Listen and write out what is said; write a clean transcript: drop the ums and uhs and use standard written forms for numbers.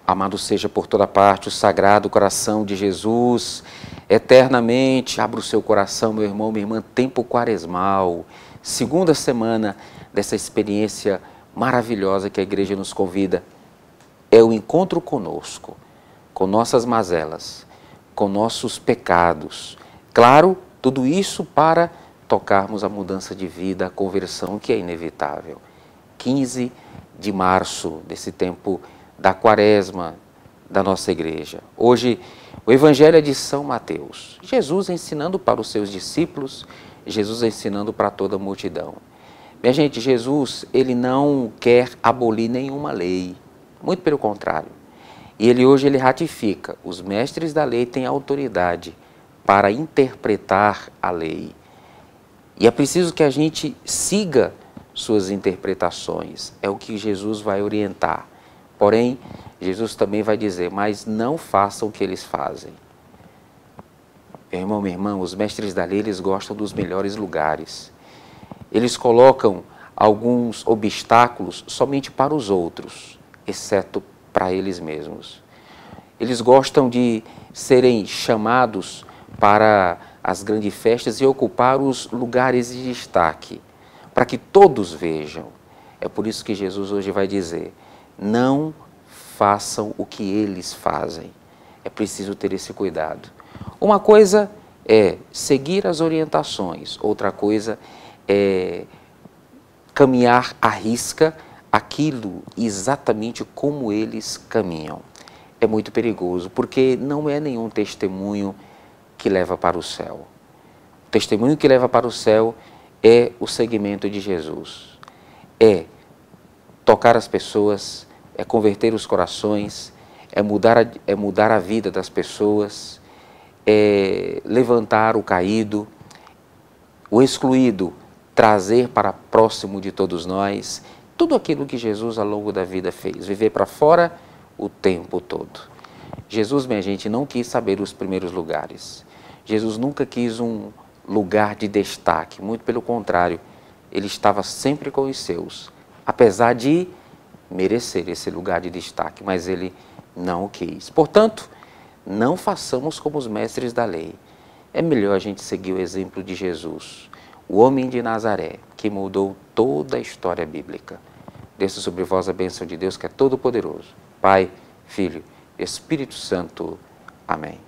Amado seja por toda parte o sagrado coração de Jesus, eternamente. Abra o seu coração, meu irmão, minha irmã, tempo quaresmal, segunda semana dessa experiência maravilhosa que a igreja nos convida. É o encontro conosco, com nossas mazelas, com nossos pecados. Claro, tudo isso para tocarmos a mudança de vida, a conversão que é inevitável. 15 de março, desse tempo da quaresma da nossa igreja. Hoje, o Evangelho é de São Mateus. Jesus ensinando para os seus discípulos, Jesus ensinando para toda a multidão. Minha gente, Jesus, ele não quer abolir nenhuma lei, muito pelo contrário. E hoje ele ratifica, os mestres da lei têm autoridade para interpretar a lei. E é preciso que a gente siga suas interpretações, é o que Jesus vai orientar. Porém, Jesus também vai dizer, mas não façam o que eles fazem. Meu irmão, minha irmã, os mestres da lei, eles gostam dos melhores lugares. Eles colocam alguns obstáculos somente para os outros, exceto para eles mesmos. Eles gostam de serem chamados para as grandes festas e ocupar os lugares de destaque, para que todos vejam. É por isso que Jesus hoje vai dizer, não façam o que eles fazem. É preciso ter esse cuidado. Uma coisa é seguir as orientações, outra coisa é caminhar à risca aquilo exatamente como eles caminham. É muito perigoso, porque não é nenhum testemunho que leva para o céu. O testemunho que leva para o céu é o seguimento de Jesus. É tocar as pessoas, é converter os corações, é mudar a vida das pessoas, é levantar o caído, o excluído, trazer para próximo de todos nós, tudo aquilo que Jesus ao longo da vida fez, viver para fora o tempo todo. Jesus, minha gente, não quis saber os primeiros lugares. Jesus nunca quis um lugar de destaque, muito pelo contrário, ele estava sempre com os seus, apesar de merecer esse lugar de destaque, mas ele não o quis. Portanto, não façamos como os mestres da lei. É melhor a gente seguir o exemplo de Jesus, o homem de Nazaré, que mudou toda a história bíblica. Desça sobre vós a bênção de Deus, que é todo-poderoso. Pai, Filho, Espírito Santo. Amém.